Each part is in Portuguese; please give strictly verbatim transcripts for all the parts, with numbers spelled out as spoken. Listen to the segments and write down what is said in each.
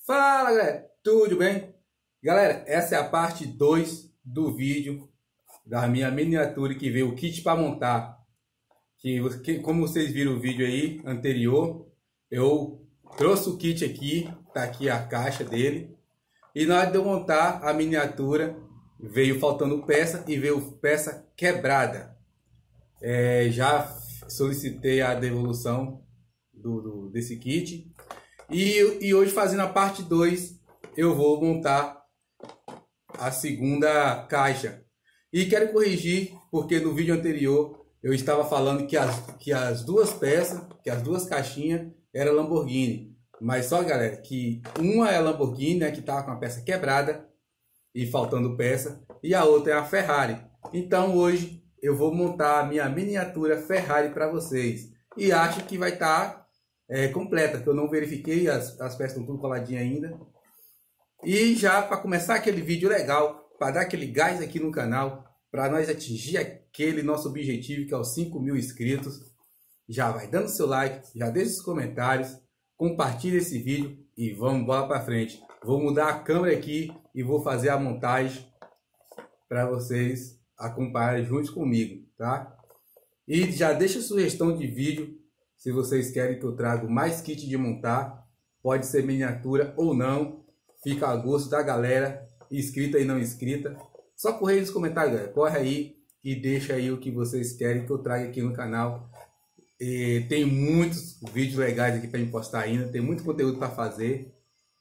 Fala galera, tudo bem? Galera, essa é a parte dois do vídeo da minha miniatura que veio o kit para montar. Que, que como vocês viram o vídeo aí anterior, eu trouxe o kit aqui, tá aqui a caixa dele. E na hora de eu montar a miniatura, veio faltando peça e veio peça quebrada. É, já solicitei a devolução do, do, desse kit. E, e hoje, fazendo a parte dois, eu vou montar a segunda caixa. E quero corrigir, porque no vídeo anterior eu estava falando que as, que as duas peças, que as duas caixinhas eram Lamborghini. Mas só, galera, que uma é Lamborghini, né, que estava com a peça quebrada e faltando peça, e a outra é a Ferrari. Então hoje eu vou montar a minha miniatura Ferrari para vocês. E acho que vai estar tá, é, completa, que eu não verifiquei, as, as peças estão tudo coladinhas ainda. E já para começar aquele vídeo legal, para dar aquele gás aqui no canal, para nós atingir aquele nosso objetivo que é os cinco mil inscritos, já vai dando seu like, já deixa os comentários, compartilha esse vídeo e vamos embora para frente. Vou mudar a câmera aqui e vou fazer a montagem para vocês acompanharem juntos comigo, tá? E já deixa sugestão de vídeo, se vocês querem que eu traga mais kit de montar, pode ser miniatura ou não, fica a gosto da galera, inscrita e não inscrita. Só corre aí nos comentários, galera. Corre aí e deixa aí o que vocês querem que eu traga aqui no canal. E tem muitos vídeos legais aqui para me postar ainda, tem muito conteúdo para fazer.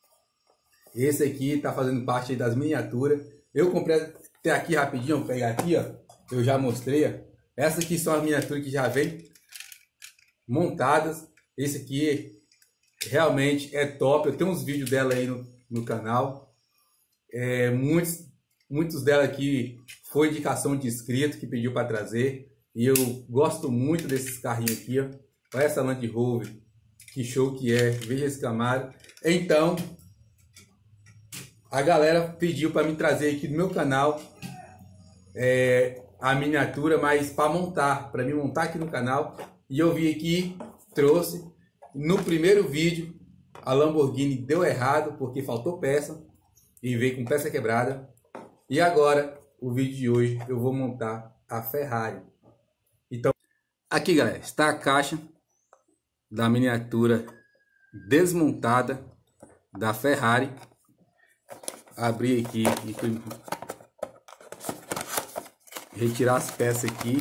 Esse aqui está fazendo parte das miniaturas. Eu comprei até aqui rapidinho, vou pegar aqui, ó. Eu já mostrei, ó. Essas aqui são as miniaturas que já vem montadas. Esse aqui realmente é top. Eu tenho uns vídeos dela aí no, no canal. É, muitos, muitos dela aqui foi indicação de inscrito que pediu para trazer. E eu gosto muito desses carrinhos aqui, ó. Olha essa Land Rover, que show que é. Veja esse Camaro. Então, a galera pediu para me trazer aqui no meu canal é, a miniatura, mas para montar, para me montar aqui no canal. E eu vim aqui, trouxe. No primeiro vídeo, a Lamborghini deu errado, porque faltou peça. E veio com peça quebrada. E agora, o vídeo de hoje, eu vou montar a Ferrari. Então, aqui galera, está a caixa da miniatura desmontada da Ferrari. Abrir aqui e retirar as peças aqui.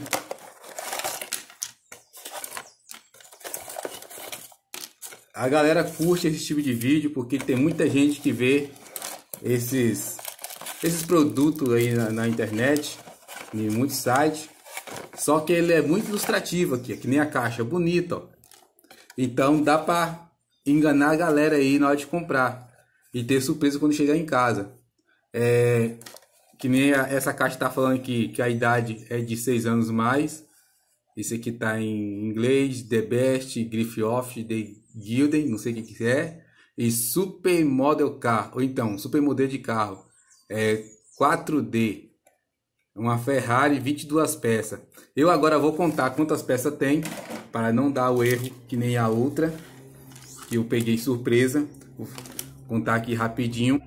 A galera curte esse tipo de vídeo porque tem muita gente que vê esses, esses produtos aí na, na internet, em muitos sites. Só que ele é muito ilustrativo aqui, que nem a caixa, bonita, ó. Então dá para enganar a galera aí na hora de comprar e ter surpresa quando chegar em casa. É, que nem a, essa caixa tá falando que, que a idade é de seis anos mais. Esse aqui tá em inglês, The Best, Griff Off, The Gilden, não sei o que que é. E Super Model Car, ou então Super Modelo de Carro, é quatro D. Uma Ferrari, vinte e duas peças. Eu agora vou contar quantas peças tem, para não dar o erro que nem a outra, que eu peguei surpresa. Vou contar aqui rapidinho.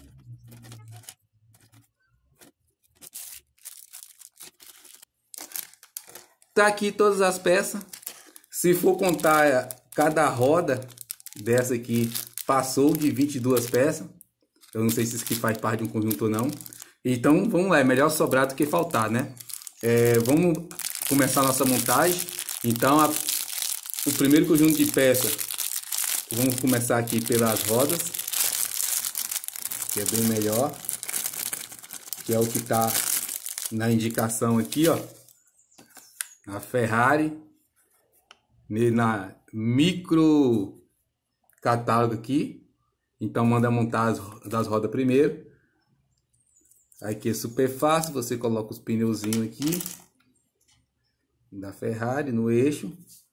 Tá aqui todas as peças. Se for contar cada roda dessa aqui, passou de vinte e duas peças. Eu não sei se isso aqui faz parte de um conjunto ou não. Então vamos lá, é melhor sobrar do que faltar, né? É, vamos começar a nossa montagem. Então a, o primeiro conjunto de peças, vamos começar aqui pelas rodas, que é bem melhor, que é o que está na indicação aqui, ó. A Ferrari, na micro catálogo aqui. Então manda montar as das rodas primeiro. Aqui é super fácil, você coloca os pneuzinhos aqui da Ferrari no eixo.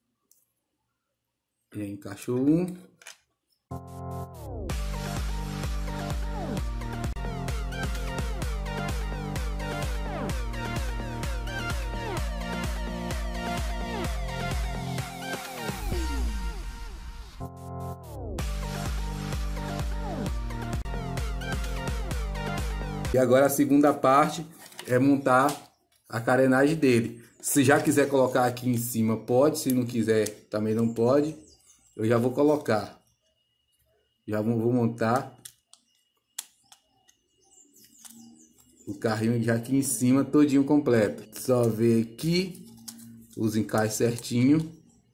E aí encaixou um. E agora a segunda parte é montar a carenagem dele. Se já quiser colocar aqui em cima, pode. Se não quiser, também não pode. Eu já vou colocar. Já vou montar o carrinho já aqui em cima, todinho completo. Só ver aqui os encaixes certinho.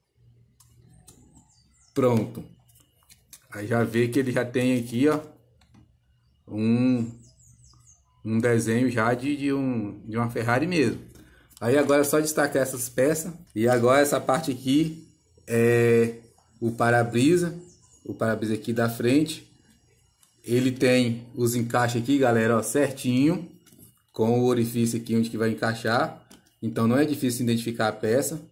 Pronto. Aí já vê que ele já tem aqui, ó, um, um desenho já de, de, um, de uma Ferrari mesmo. Aí agora é só destacar essas peças. E agora essa parte aqui é o para-brisa. O para-brisa aqui da frente. Ele tem os encaixes aqui, galera, ó, certinho. Com o orifício aqui onde que vai encaixar. Então não é difícil identificar a peça.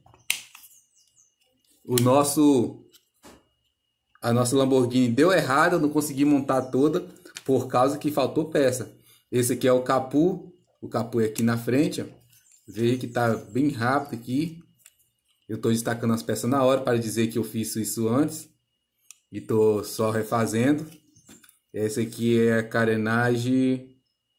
O nosso... A nossa Lamborghini deu errado, eu não consegui montar toda por causa que faltou peça. Esse aqui é o capô, o capô é aqui na frente, ó. Veja que tá bem rápido aqui. Eu tô destacando as peças na hora para dizer que eu fiz isso antes e tô só refazendo. Esse aqui é a carenagem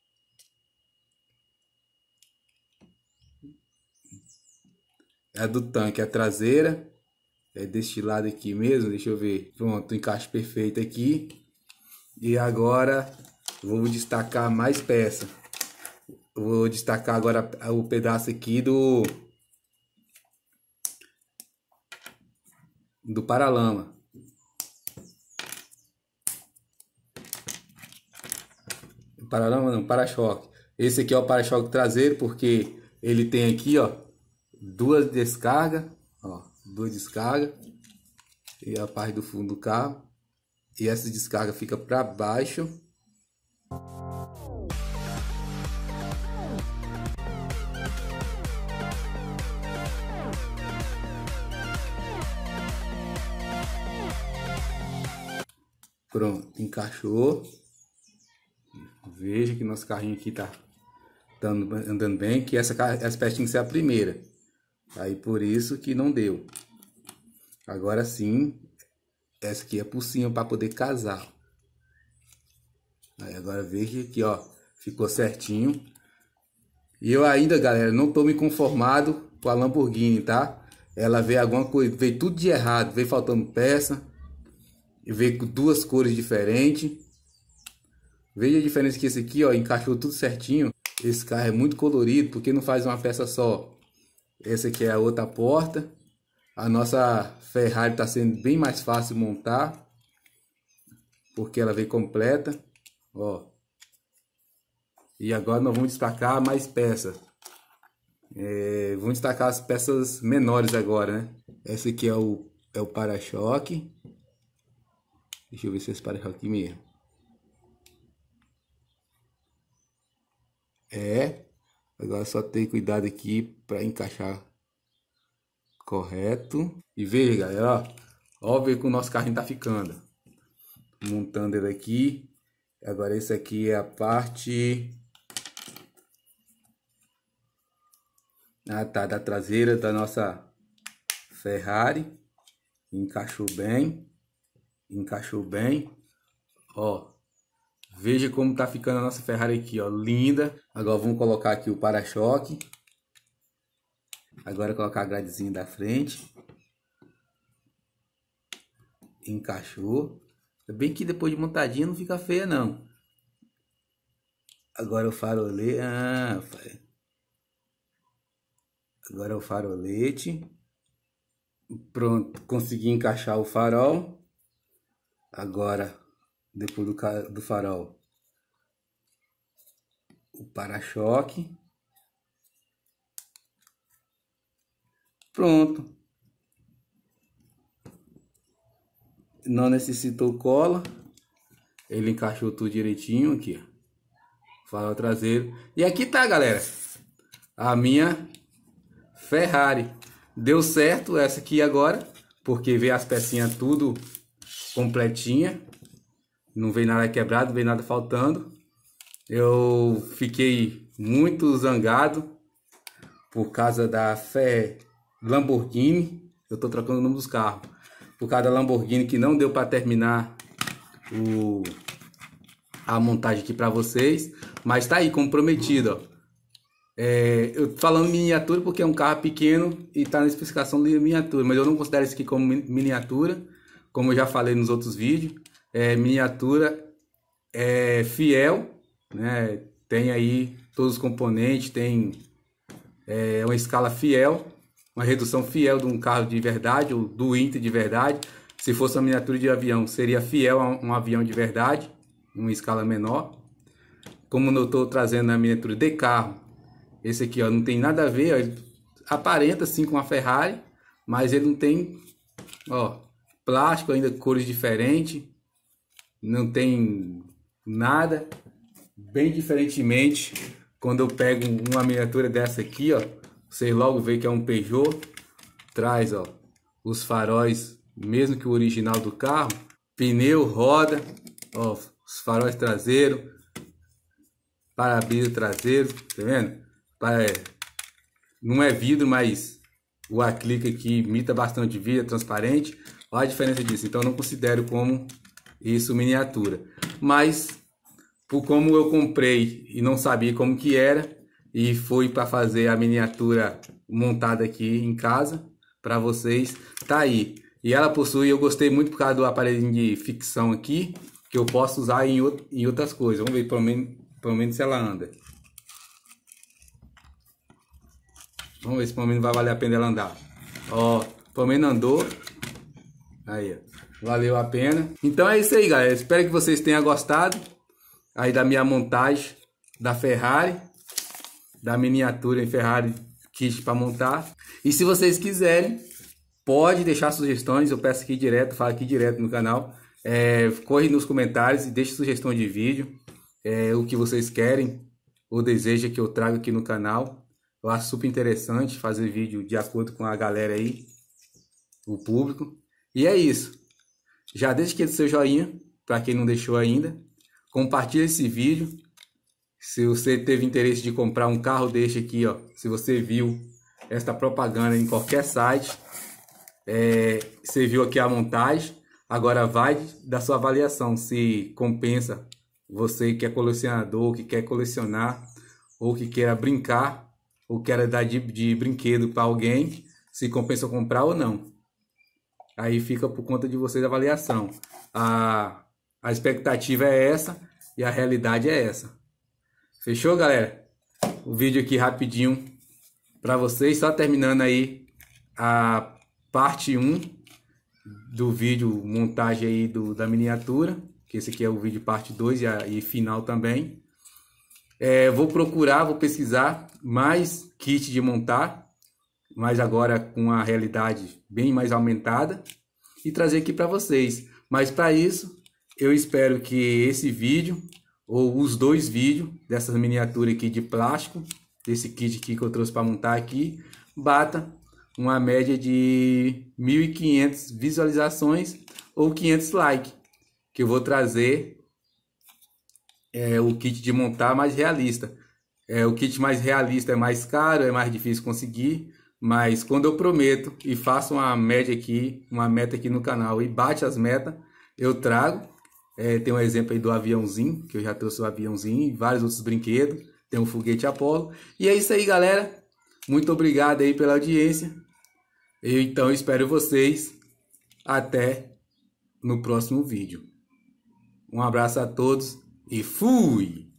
é a do tanque, a traseira. É deste lado aqui mesmo, deixa eu ver. Pronto, encaixe perfeito aqui. E agora vou destacar mais peça. Vou destacar agora o pedaço aqui do do paralama. Paralama não, para-choque. Esse aqui é o para-choque traseiro, porque ele tem aqui, ó, duas descargas, ó. Duas descargas e a parte do fundo do carro, e essa descarga fica para baixo. Pronto, encaixou. Veja que nosso carrinho aqui tá andando bem, que essa, essa peça tinha que ser a primeira. Aí por isso que não deu. Agora sim, essa aqui é por cima para poder casar. Aí agora veja que, ó, ficou certinho. E eu ainda, galera, não tô me conformado com a Lamborghini, tá? Ela veio alguma coisa, veio tudo de errado, veio faltando peça. E veio com duas cores diferentes. Veja a diferença que esse aqui, ó, encaixou tudo certinho. Esse carro é muito colorido, porque não faz uma peça só. Essa aqui é a outra porta. A nossa Ferrari está sendo bem mais fácil montar, porque ela veio completa, ó. E agora nós vamos destacar mais peças. É, vamos destacar as peças menores agora, né? Essa aqui é o, é o para-choque. Deixa eu ver se é esse para-choque mesmo. É. Agora só ter cuidado aqui para encaixar correto. E veja, galera, ó, ó ver como o nosso carrinho tá ficando. Montando ele aqui. Agora esse aqui é a parte ah, tá, da traseira da nossa Ferrari. Encaixou bem. Encaixou bem. Ó. Veja como tá ficando a nossa Ferrari aqui, ó, linda. Agora vamos colocar aqui o para-choque. Agora colocar a gradezinha da frente. Encaixou. É bem que depois de montadinha não fica feia não. Agora o farolete. Ah, agora o farolete. Pronto, consegui encaixar o farol. Agora, depois do, do farol, o para-choque. Pronto. Não necessitou cola. Ele encaixou tudo direitinho aqui, ó. Farol traseiro. E aqui tá, galera, a minha Ferrari. Deu certo essa aqui agora, porque veio as pecinhas tudo completinha. Não veio nada quebrado, não veio nada faltando. Eu fiquei muito zangado por causa da Fé Lamborghini. Eu tô trocando o nome dos carros. Por causa da Lamborghini, que não deu para terminar o, a montagem aqui para vocês. Mas tá aí, como prometido, ó. É, eu tô falando miniatura porque é um carro pequeno e tá na especificação de miniatura, mas eu não considero isso aqui como miniatura, como eu já falei nos outros vídeos. É, miniatura é fiel, né? Tem aí todos os componentes, tem é, uma escala fiel, uma redução fiel de um carro de verdade, ou do Inter de verdade. Se fosse uma miniatura de avião, seria fiel a um avião de verdade, em uma escala menor. Como eu estou trazendo a miniatura de carro, esse aqui ó, não tem nada a ver, ó, ele aparenta sim com a Ferrari, mas ele não tem, ó, plástico ainda, cores diferentes, não tem nada. Bem diferentemente, quando eu pego uma miniatura dessa aqui, ó, vocês logo vê que é um Peugeot, traz ó, os faróis, mesmo que o original do carro, pneu, roda, ó, os faróis traseiros, para-brisa traseiro, tá vendo? Para, não é vidro, mas o acrílico aqui imita bastante vidro, é transparente. Olha a diferença disso, então eu não considero como isso miniatura. Mas, por como eu comprei e não sabia como que era, e fui para fazer a miniatura montada aqui em casa, para vocês, tá aí. E ela possui, eu gostei muito por causa do aparelhinho de ficção aqui, que eu posso usar em, out em outras coisas. Vamos ver pelo menos, pelo menos se ela anda. Vamos ver se pelo menos vai valer a pena ela andar. Ó, pelo menos andou. Aí, ó. Valeu a pena. Então é isso aí, galera. Espero que vocês tenham gostado aí da minha montagem da Ferrari, da miniatura em Ferrari kit para montar. E se vocês quiserem, pode deixar sugestões. Eu peço aqui direto, falo aqui direto no canal. É, corre nos comentários e deixe sugestão de vídeo. É, o que vocês querem ou desejam que eu traga aqui no canal. Eu acho super interessante fazer vídeo de acordo com a galera aí, o público. E é isso. Já deixa aqui o seu joinha, para quem não deixou ainda. Compartilha esse vídeo. Se você teve interesse de comprar um carro, deixa aqui, ó. Se você viu esta propaganda em qualquer site, é, você viu aqui a montagem. Agora vai da sua avaliação, se compensa você que é colecionador, que quer colecionar, ou que queira brincar, ou queira dar de, de brinquedo para alguém, se compensa comprar ou não. Aí fica por conta de vocês a avaliação. A, a expectativa é essa e a realidade é essa. Fechou, galera? O vídeo aqui rapidinho para vocês, só terminando aí a parte um do vídeo montagem aí do, da miniatura, que esse aqui é o vídeo parte dois e, a, e final também. É, vou procurar, vou pesquisar mais kit de montar, mas agora com a realidade bem mais aumentada, e trazer aqui para vocês. Mas para isso, eu espero que esse vídeo, ou os dois vídeos dessas miniaturas aqui de plástico, desse kit aqui que eu trouxe para montar aqui, bata uma média de mil e quinhentas visualizações ou quinhentos likes, que eu vou trazer é, o kit de montar mais realista. É, o kit mais realista é mais caro, é mais difícil conseguir, mas quando eu prometo e faço uma média aqui, uma meta aqui no canal e bate as metas, eu trago. É, tem um exemplo aí do aviãozinho, que eu já trouxe o aviãozinho e vários outros brinquedos. Tem um foguete Apollo. E é isso aí, galera. Muito obrigado aí pela audiência. Eu, então, espero vocês até no próximo vídeo. Um abraço a todos e fui!